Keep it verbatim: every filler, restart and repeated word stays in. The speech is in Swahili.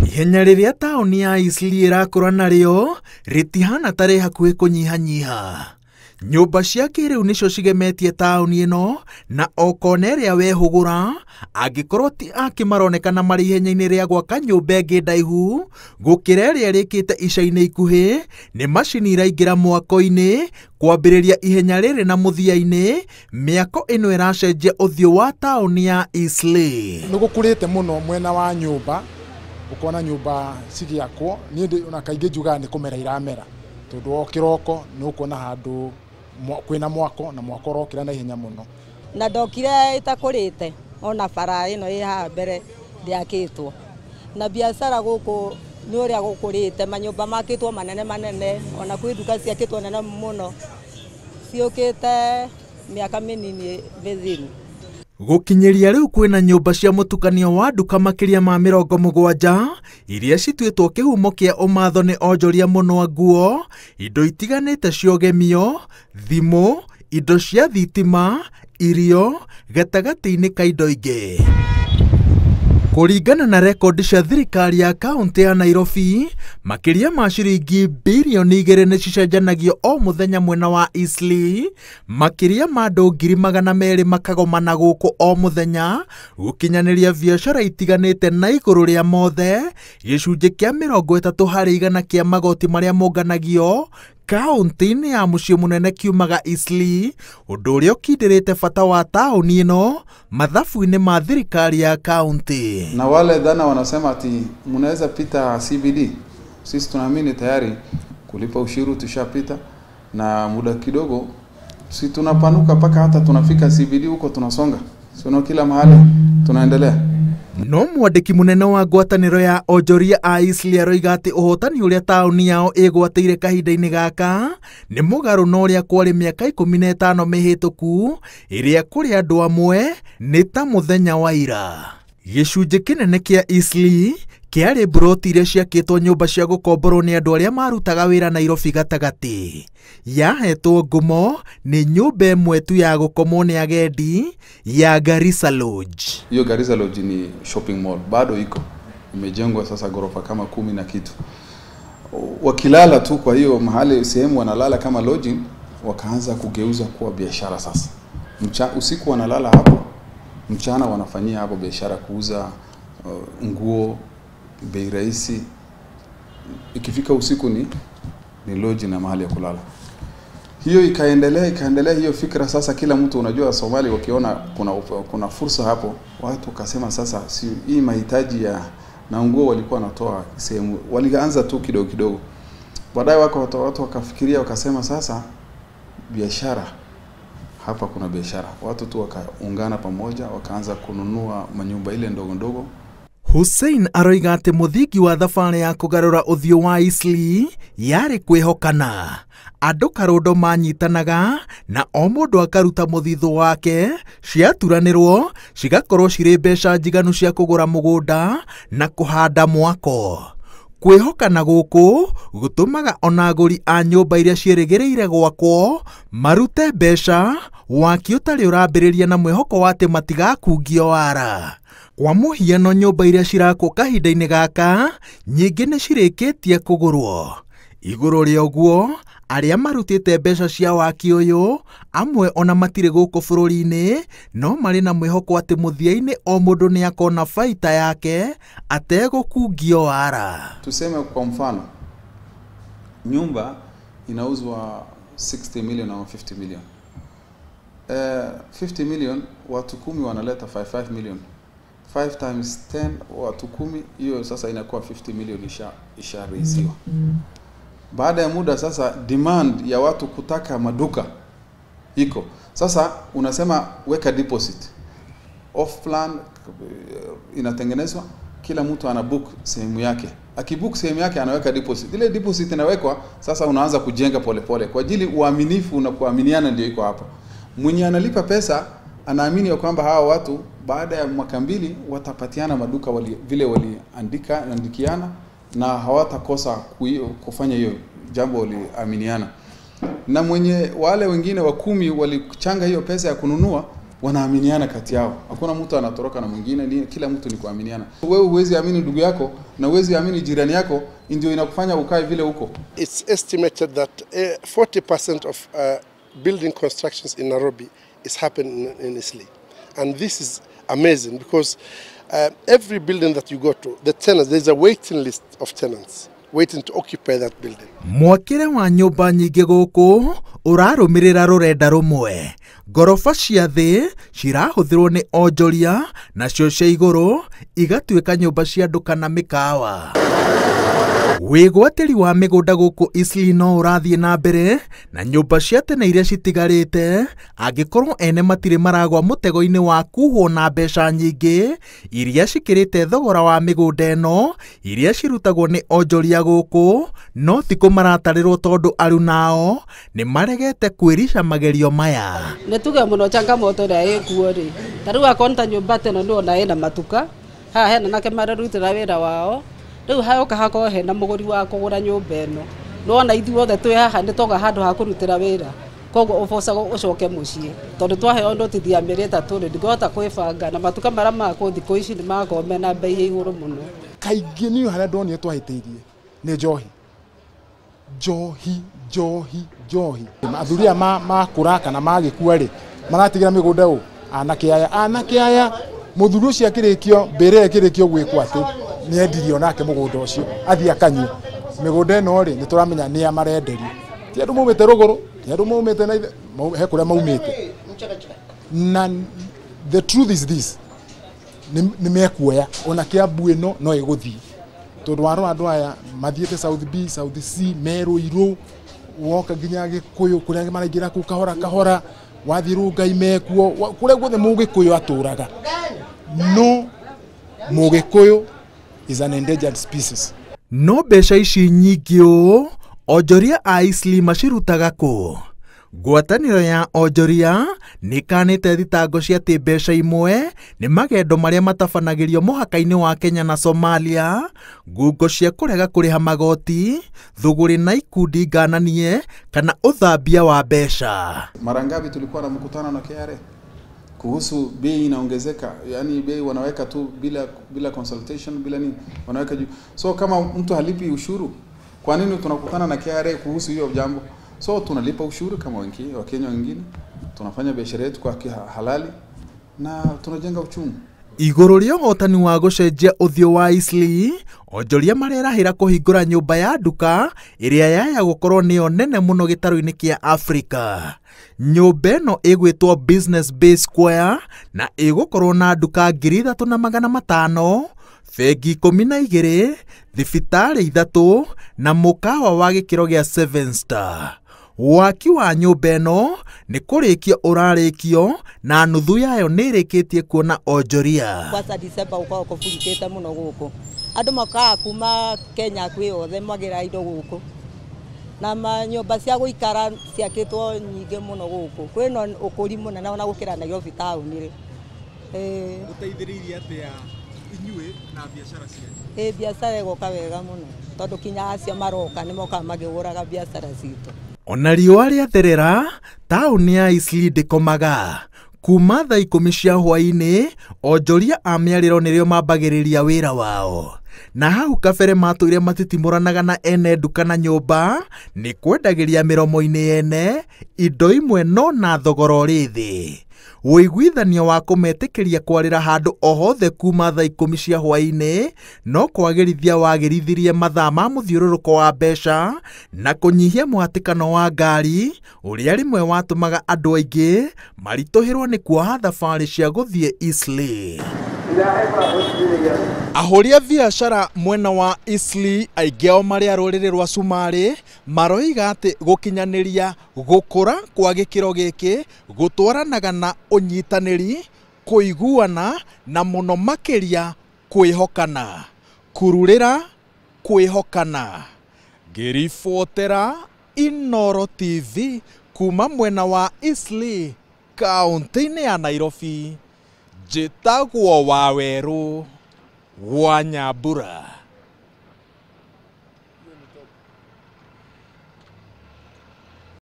Ihenya riria taoni ya Eastleigh irakũra narĩo ritihana tarĩ hakuhĩ kũnyihanyiha. Nyũmba cia kĩrĩu nĩcio cigemetie taoni ĩno, na o kona ĩrĩa wehũgũra angĩkorwo ti ake maronekana marĩ ihenya-inĩ rĩa gwaka nyũmba ĩngĩ ndaihu gũkĩra ĩrĩa rĩkĩte ica-inĩ ikuhĩ, nĩ macini iraingĩra mwako-inĩ kwambĩrĩria ihenya rĩrĩ na mũthia-inĩ. Mĩako ĩno ĩracenjia ũthiũ wa taoni ya Eastleigh. Nĩ gũkũrĩte mũno mwena wa nyũmba, ukona nyũmba cigĩakwo, niĩ ona kaingĩ njugaga nĩ kũmera iramera, tondũ o kĩroko nĩ ũkuona handũ kwĩna mwako na mwako ũrokĩra na ihenya mũno. Na ndokire itakũrĩte, ona bara ĩno ĩ haha mbere ndĩakĩtwo, na biacara gũkũ nĩ ũrĩa gũkũrĩte, manyũmba makĩtwo manene manene, ona kwĩ nduka ciakĩtwo nene mũno ciũkĩte mĩaka mĩnini mĩthiru. Gũkinyĩria rĩu kwĩna nyũmba cia mũtukanio wa nduka makĩria ma mĩrongo mũgwanja iria cituĩtwo kĩhumo kĩa ũmatho nĩ onjoria mũno nguo, indo itiganĩte cia ũgemio, thimũ, indo cia thitima, irio, gatagatĩ-inĩ ka indo ingĩ. Kũringana na rekondi cia thirikari ya kaunti ya Nairobi, makĩria ma ciringi bilioni igĩrĩ nĩ cicenjanagio o mũthenya mwena wa Eastleigh, makĩria ma andũ ngiri magana merĩ makagomana gũkũ o mũthenya gũkinyanĩria biacara itiganĩte, na igũrũ rĩa mothe gĩcunjĩ kĩa mĩrongo ĩtatũ harĩ igana kĩa magoti marĩa monganagio kaunti-inĩ ya mũciĩ mũnene kiumaga Eastleigh, ũndũ ũrĩa ũkindĩrĩte bata wa taoni ĩno mathabu-inĩ ma thirikari ya kaunti. Na wale dhana wanasema ati mnaweza pita C B D, sisi tunaamini tayari kulipa ushuru tushapita, na muda kidogo si tunapanuka paka hata tunafika C B D, huko tunasonga, sio kila mahali tunaendelea. No mwandĩki mũnene wa ngwatanĩro ya onjoria a Eastleigh aroiga atĩ ũhotani ũrĩa taoni yao ĩgwatĩire kahinda-inĩ gaka nĩ mũgarũ na ũrĩa kwarĩ mĩaka ikũmi na ĩtano mĩhĩtũku, ĩrĩa kũrĩ andũ amwe nĩ ta mũthenya wa ira. Gĩcunjĩ kĩnene kĩa Eastleigh kĩarĩ mburoti iria ciakĩtwo nyũmba cia gũkomborwo nĩ andũ arĩa marutaga wĩra Nairobi gatagatĩ. Yahetwo ngumo nĩ nyũmba ĩmwe tu ya gũkomwo nĩ agendi ya Garissa Lodge. Hiyo Garissa Lodge ni shopping mall, bado iko imejengwa sasa ghorofa kama kumi na kitu. Wakilala tu kwa hiyo mahali sehemu wanalala kama lodging, wakaanza kugeuza kuwa biashara sasa. Mcha, usiku wanalala hapo, mchana wanafanyia hapo biashara, kuuza uh, nguo bei rahisi. Ikifika usiku ni ni lodge na mahali ya kulala. Hiyo ikaendelea ikaendelea hiyo fikra. Sasa kila mtu, unajua Somali wakiona kuna kuna fursa hapo, watu wakasema sasa si hii mahitaji ya na nguo walikuwa wanatoa sehemu, walianza tu kidogo kidogo. Baadaye wako watu, watu wakafikiria wakasema sasa biashara hapa, kuna biashara. Watu tu wakaungana pamoja wakaanza kununua manyumba ile ndogo ndogo. Hussein aroiga atĩ mũthingi wa thabarĩ ya kũgarũra ũthiũ wa Eastleigh yarĩ kwĩhokana. Andũ karũndo manyitanaga na o mũndũ akaruta mũthithũ wake, ciaturanĩrwo cigakorwo cirĩ mbeca njiganu cia kũgũra mũgũnda na kũhanda mwako. Kwĩhokana gũkũ gũtũmaga ona agũri a nyũmba iria ciĩrĩgĩrĩire gwakwo marute mbeca, waki ũtarĩ ũrambĩrĩria na mwĩhoko wa atĩ matigakungio wara. Kwa mũhiano, nyũmba iria cirakwo kahinda-inĩ gaka nyingĩ nĩ cirĩkĩtie kũgũrwo. Igũrũ rĩa ũguo, arĩa marutĩte mbeca cia waki ũyũ amwe ona matirĩ gũkũ bũrũri-inĩ, no marĩ na mwĩhoko atĩ mũthia-inĩ o mũndũ nĩ akona baita yake ategũkungio wara. Tuseme kwa mfano nyumba inauzwa sixty million au fifty million. Uh, fifty million watu kumi wanaleta fifty-five million. five times ten watu kumi, hiyo sasa inakuwa fifty million isha isha raisiwa. Baada ya muda sasa demand ya watu kutaka maduka iko. Sasa unasema weka deposit. Off plan inatengenezwa, kila mtu ana book sehemu yake. Akibook sehemu yake anaweka deposit. Ile deposit inawekwa, sasa unaanza kujenga pole pole. Kwa ajili uaminifu na kuaminiana ndio iko hapa. Mwenye analipa pesa anaamini kwamba hawa watu baada ya mwaka mbili watapatiana maduka wali, vile waliandika andikiana, na hawatakosa kufanya hiyo jambo waliaminiana. Na mwenye wale wengine wa kumi walichanga hiyo pesa ya kununua, wanaaminiana kati yao. Hakuna mtu anatoroka na mwingine, kila mtu ni kuaminiana. Wewe huwezi amini ndugu yako na huwezi amini jirani yako, ndio inakufanya ukae vile huko. It's estimated that uh, forty percent of uh, building constructions in Nairobi is happening in, in Eastleigh. And this is amazing because uh, every building that you go to, the tenants, there's a waiting list of tenants waiting to occupy that building. Mwakire wa nyumba nyingi guku urarumirira rurenda rumwe. Gorofa cia thi cirahuthirwo ni onjoria nacio cia iguru igatuika nyumba cia andu kana mikawa. Wigwatiri wa migunda guku Eastleigh no urathie na mbere na nyumba cia tene iria citigarite angikorwo ene matire maragwa mutego-ini wa kuhwo na mbeca nyingi iria cikirite thogora wa migunda eno iria cirutagwo ni onjoria guku no tiko maratarirwo tondu aru nao ni maregete kwirica magerio maya. Netuge muno changamoto ria ikuo ri tariu akonta nyumba teno ni ona ena matuka ha hena nake mararutira wira wao riu hayoka hako hena muguri wa kugura nyumba eno no ona ithuothe twi haha ni toga handu ha kurutira wira koguo ubocaga ucoke mucii tondu twaheo ndotithia mĩeri ĩtatũ ri ndigota kwibanga na matuka mara mako thikũ ici ni magome na bei ya iguru muno. Kaingĩ niĩ harĩa ndonire twahĩtĩirie nĩ njohi njohi njohi njohi athuri aya makũra kana magĩkua rĩ maratigira mĩgũnda ũ anake aya anake aya mũthuri ũcio akĩrĩkio mbere akĩrĩkio gwĩkwo atĩ nĩ endirio nake mũgũnda ũcio athiĩ akanyue mĩgũnda ĩno rĩ nĩ tũramenya nĩ amarenderio ti andũ maumĩte rũgũrũ ti andũ maumĩte na he kũrĩa maumĩte na the truth is this nĩ mekuoya ona Kiambu ĩno no ĩgũthiĩ tondu warora andũ aya mathiĩte South B South C Meru Irũ woka nginya Gĩkũyũ kũrĩa maraingĩra kũu kahora kahora wathiĩ Rongai mekuo kũrĩa guothe Mũgĩkũyũ atũraga no Mũgĩkũyũ is an endangered species. No mbeca ici nyingĩ ũũ onjoria a Eastleigh macirutaga kũ? Ngwatanĩro ya onjoria nĩ kanĩte thitango cia atĩ mbeca imwe nĩ magendo marĩa matabanagĩrio mũhaka-inĩ wa Kenya na Somalia, ngungo cia kũrega kũrĩha magoti, thũgũrĩ na ikundi ngananie kana ũthambia wa mbeca. Mara ngapi tulikuwa na mkutano na K R A kuhusu bei inaongezeka, yani bei wanaweka tu bila bila consultation bila nini wanaweka juu. So kama mtu halipi ushuru, kwa nini tunakutana na K R A kuhusu hiyo jambo? So tunalipa ushuru kama wengine wa Kenya wengine, tunafanya biashara yetu kwa halali na tunajenga uchumi. Iguru ria hotani wa gucenjia uthio wa Eastleigh, onjoria marerahira kuhingura nyumba ya nduka iria yaya gukorwo niyo nene muno gitaro-ini kia Africa. Nyumba eno igwitwo Business Bay Square na igukorwo na nduka ngiri ithatũ na magana matano, bengi ikũmi na igĩrĩ, thibitarĩ ithatũ na mũkawa wa gĩkĩro gĩa seven star. Waki wa nyumba eno nĩ kũrĩkio ũrarĩkio na nuthu yayo nĩ ĩrĩkĩtie kuona onjoria. Kwanza December uko kũfurikĩte muno gũkũ. Andũ makaga kuma Kenya kwĩ othe magĩra indo gũkũ. Na nyumba cia gũikara ciakĩtwo nyingĩ muno gũkũ. Kwĩna ũkũri mũnene ona gũkĩra Nairobi taũni rĩ. Eh, ũteithĩrĩirie atĩa inyuĩ na biashara cianyu? Eh, biashara ĩgoka wega mũno. Tondũ kinya acio maroka nĩ moka magĩgũraga biashara citũ. Ona riũa rĩatherera, taũni ya Eastleigh ndĩkomaga. Kuma thaa ikũmi cia hwaĩ-inĩ, onjoria a mĩarĩro nĩrĩo mambagĩrĩria wĩra wao. Na hau kabere matũire matitimũranaga na ene nduka na nyũmba, nĩ kwendagĩria mĩromo-inĩ ene, indo imwe no na thogora ũrĩ thĩ. Wĩiguithania wa kũmetĩkĩria kwarĩra handũ o hothe kuma thaa ikũmi cia hwaĩ-inĩ no kwagĩrithia wagĩrithirie mathaa ma mũthiũrũrũko wa mbeca na kũnyihia mũhatĩkano wa ngari ũrĩa rĩmwe watũmaga andũ aingĩ maritũhĩrwo nĩ kuoha thabarĩ cia gũthiĩ Eastleigh. Ahoria biashara mwena wa Eastleigh aingĩ ao marĩ a rũrĩrĩ rwa Sumarĩ maroiga atĩ gũkinyanĩria gũkũra kwa gĩkĩro gĩkĩ gũtwaranaga na ũnyitanĩri, kũiguana na mũno makĩria kwĩhokana. Kururĩra kwĩhokana. Ngĩribotera Inooro T V kuma mwena wa Eastleigh, kaunti-inĩ ya Nairobi. Njĩtagwo Wawerũ wa Nyambura.